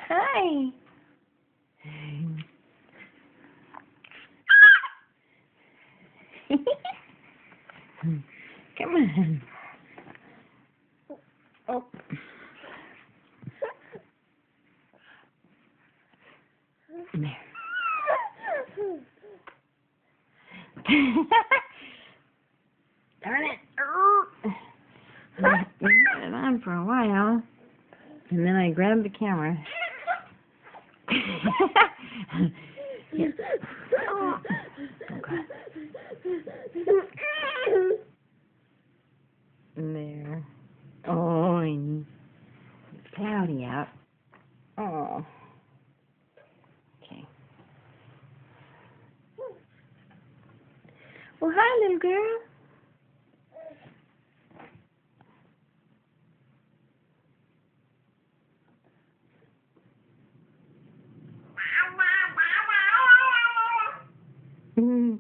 Hi. Come on. Oh. There. Darn it. I had it on for a while, and then I grabbed the camera. Here. Oh, God. There. Oh, and it's cloudy out. Oh. Okay. Well, hi, little girl. Mm.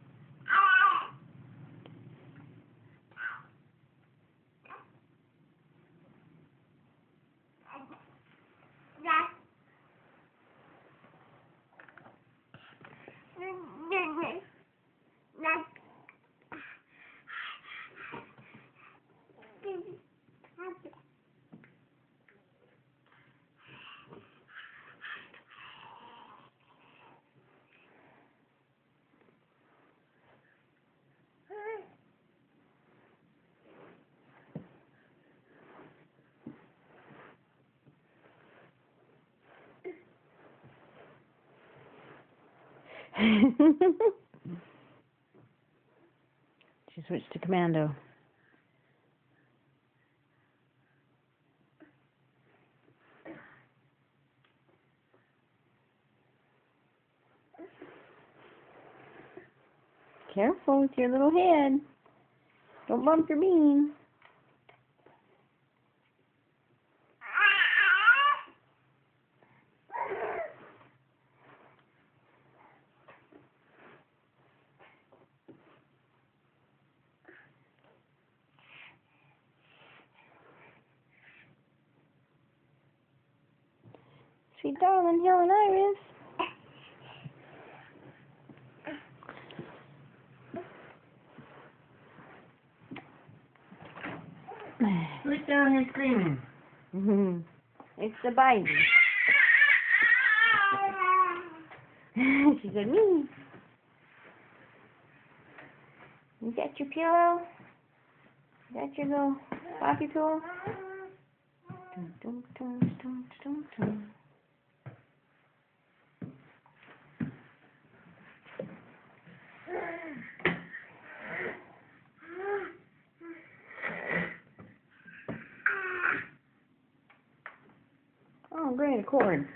She switched to commando. Careful with your little head. Don't bump your bean. Sweet darling, Helen Iris. Who's down here screaming? It's the baby. She said, me. Is that your pillow? Is that your little floppy pillow? Dun, dun, dun, dun, dun, dun. Oh, great, a cord.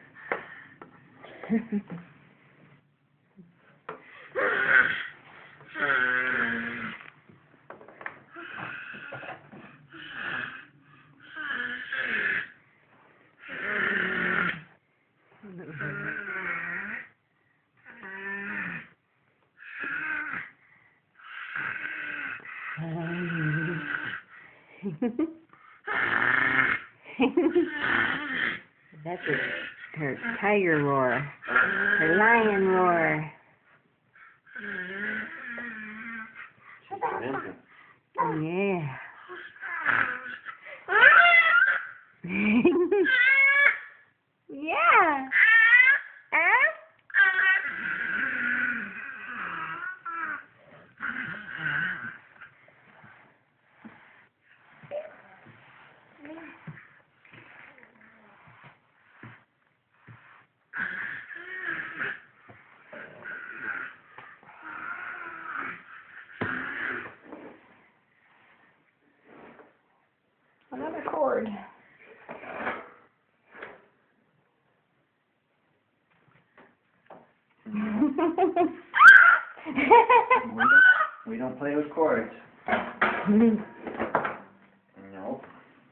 That's her tiger roar, her lion roar. Yeah. Yeah. Another cord. We don't play with cords. Nope.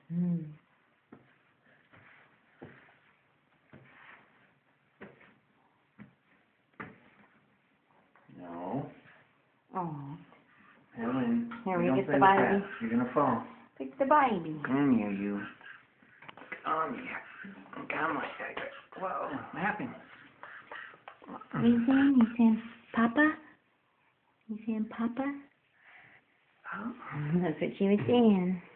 No. Oh. Helen, Here, we don't get play the with baby. that. You're gonna fall. Pick the baby. Come here, you. Come here. Come on. Whoa, what happened? What are you saying? You saying Papa? You saying Papa? Oh. That's what she was saying.